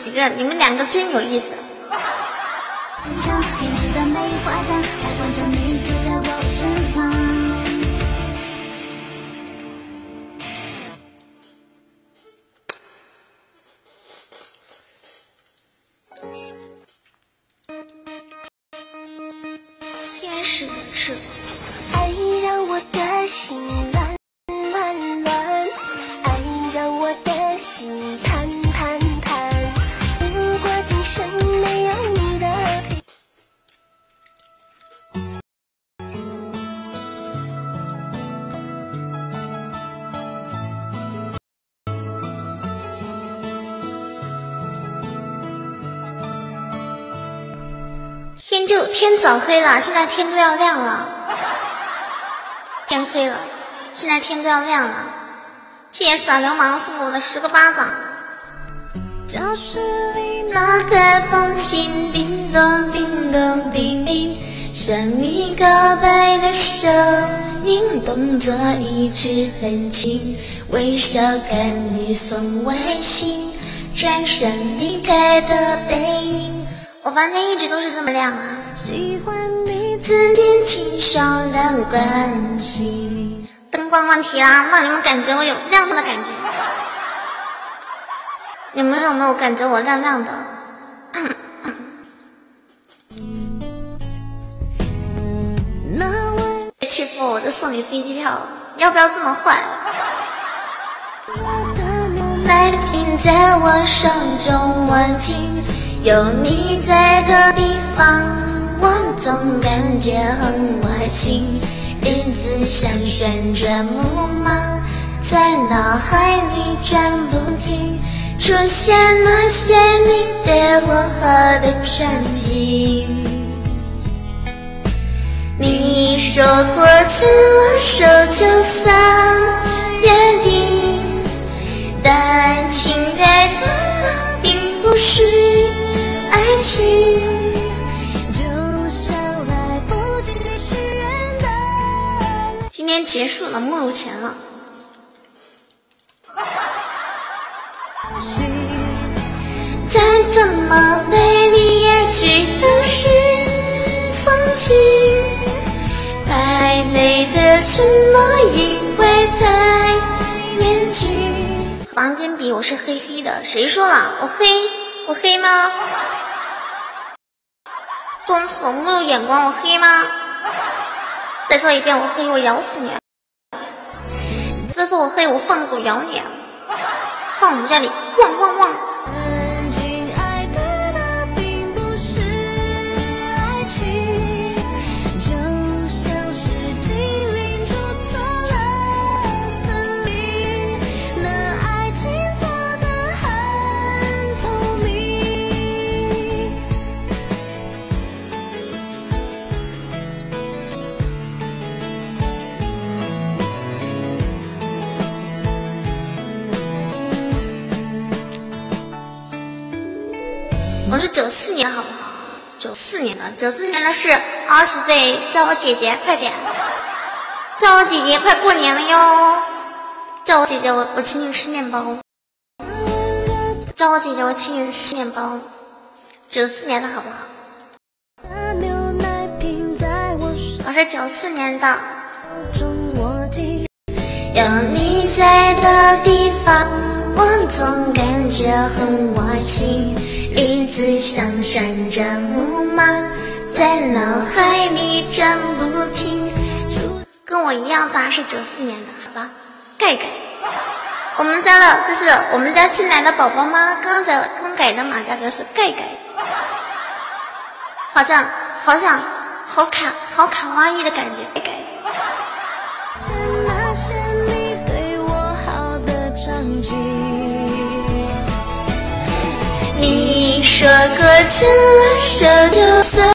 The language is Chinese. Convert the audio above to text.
几个，你们两个真有意思。天使的翅膀， 爱让我的心乱乱乱，爱让我的心盼盼盼。如果今生没有你的陪， 天早黑了，现在天都要亮了。天黑了，现在天都要亮了。谢谢耍流氓送我的10个巴掌。 教室里那个风琴叮咚叮咚叮叮，向你告白的声音，动作一直很轻，微笑看你送外信，转身离开的背影。我房间一直都是这么亮啊。 喜欢你自己轻笑的关心，灯光问题啦，让你们感觉我有亮亮的感觉。你们有没有感觉我亮亮的？别欺负我就送你飞机票，要不要这么坏？奶瓶在我手中握紧，有你在的地方，我总感觉很窝心。日子像旋转木马，在脑海里转不停，出现那些你对我好的场景。你说过牵了手就算约定，但亲爱的，那并不是爱情。 就像来不及许愿的今天结束了，没有钱了。再怎么美丽，也只能是曾经。太美的承诺，因为太年轻。房间比我是黑黑的，谁说了？我黑？我黑吗？装死没有眼光，我黑吗？再说一遍，我黑，我咬死你！再说我黑，我放狗咬你！放我们家里，汪汪汪！ 曾经爱的那并不是爱情，就像是精灵住错了森林，那爱情做得很透明。 我是94年，好不好？94年的是20岁，叫我姐姐，快点，叫我姐姐，快过年了哟！叫我姐姐，我请你吃面包。叫我姐姐，我请你吃面包。94年的好不好？ 那牛奶瓶在我手我是94年的。 中握紧， 有你在的地方，我总感觉很窝心。日子像旋转木马，在脑海里转不停。跟我一样大，是94年的，好吧？盖盖，我们家的，这是我们家新来的宝宝吗？刚改的马甲格是盖盖，好像好卡哇伊的感觉，盖盖。 那些你对我好的场景。 你说过牵了手就算